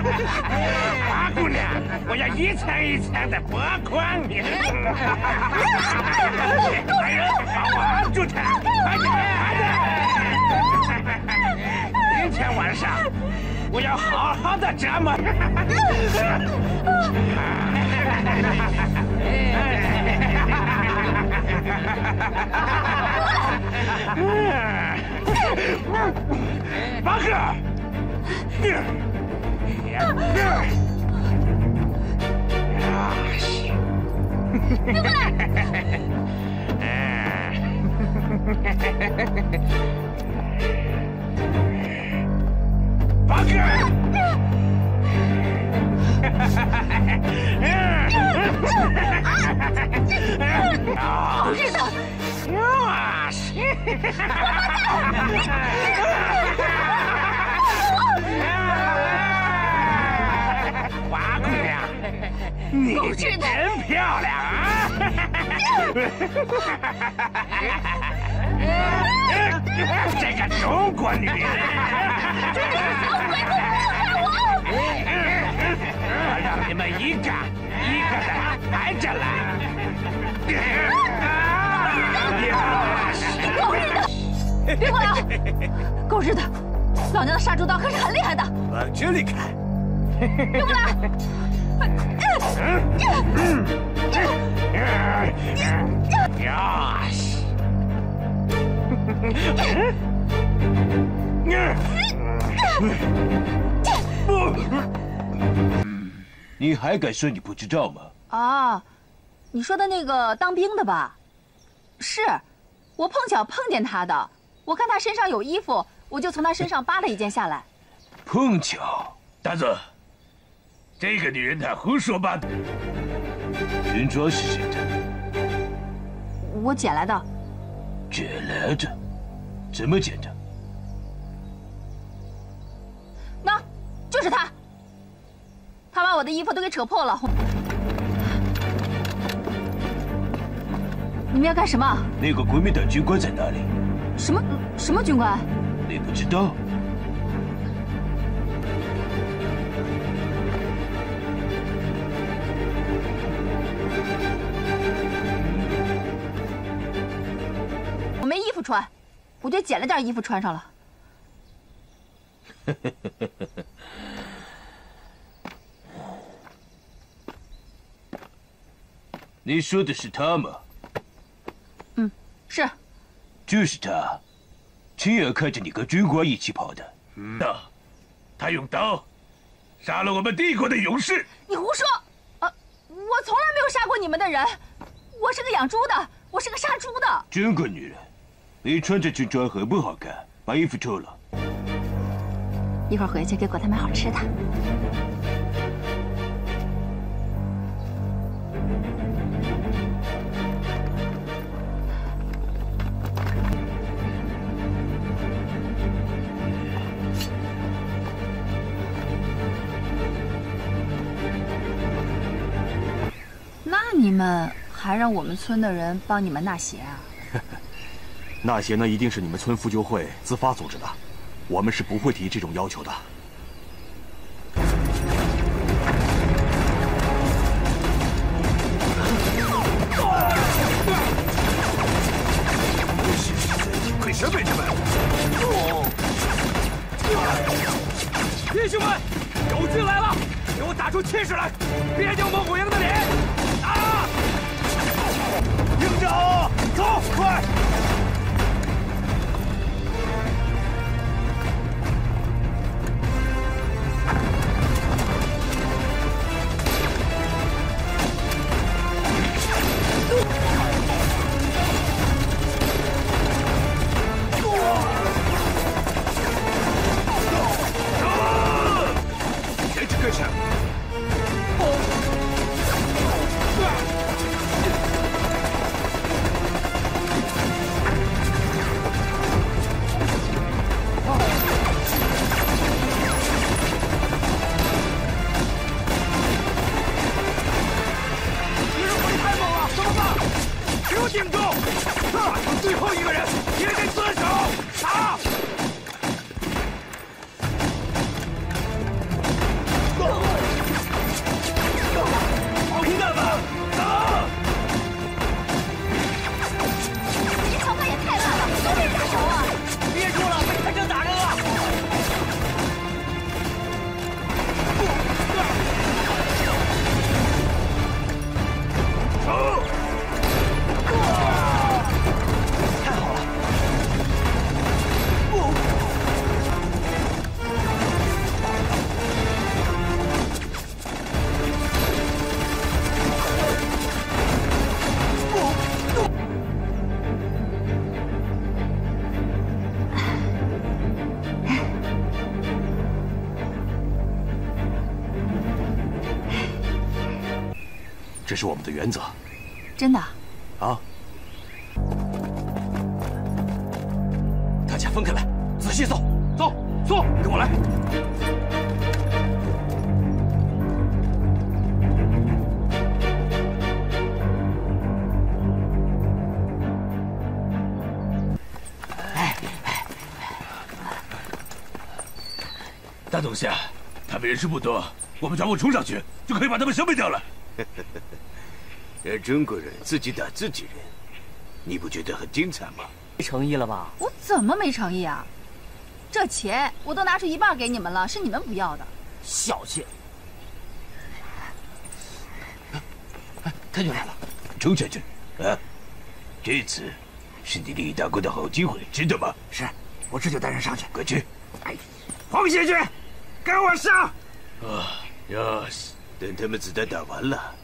花姑娘，我要一层一层的剥光你！来人，把我住他！快点，明天晚上我要好好的折磨。巴克，巴克。 好日子！ 花姑娘，你真漂亮啊！这个中国女人，我让你们一个一个的挨着来。 狗日的！别过来！狗日的！老娘的杀猪刀可是很厉害的。 往这里看。 别过来！ 你还敢说你不知道吗？ 啊，你说的那个当兵的吧？是，我碰巧碰见他的。我看他身上有衣服，我就从他身上扒了一件下来。 碰巧？ 大佐，这个女人她胡说八道。 军装是谁的？ 我捡来的。 捡来的？怎么捡的？ 那，就是他。他把我的衣服都给扯破了。你们要干什么？ 那个国民党军官在哪里？ 什么军官？ 你不知道？ 我没衣服穿，我就捡了件衣服穿上了。 你说的是他吗？ 嗯，是。 就是他，亲眼看着你跟军官一起跑的。 他用刀杀了我们帝国的勇士。 你胡说！我从来没有杀过你们的人，我是个养猪的，我是个杀猪的。 真个女人，你穿着军装很不好看，把衣服脱了。 一会儿回去给果他买好吃的。那你们还让我们村的人帮你们纳鞋啊？ 纳鞋呢，一定是你们村妇救会自发组织的，我们是不会提这种要求的。 快闪，妹子们！ 弟兄们，友军来了，给我打出气势来，别丢猛虎营的脸！啊！ 营长，走，快！ 这是我们的原则。 真的？ 啊！ 大家分开来，仔细搜，走，跟我来。 大东西，他们人数不多，我们全部冲上去就可以把他们消灭掉了。 让中国人自己打自己人，你不觉得很精彩吗？ 没诚意了吧？ 我怎么没诚意啊？这钱我都拿出一半给你们了，是你们不要的。 小气！ 他就来了，冲下去！啊，这次是你立大功的好机会，知道吗？ 是，我这就带人上去。 快去！ 哎， 黄协军，跟我上！ 啊，呀， 等他们子弹打完了，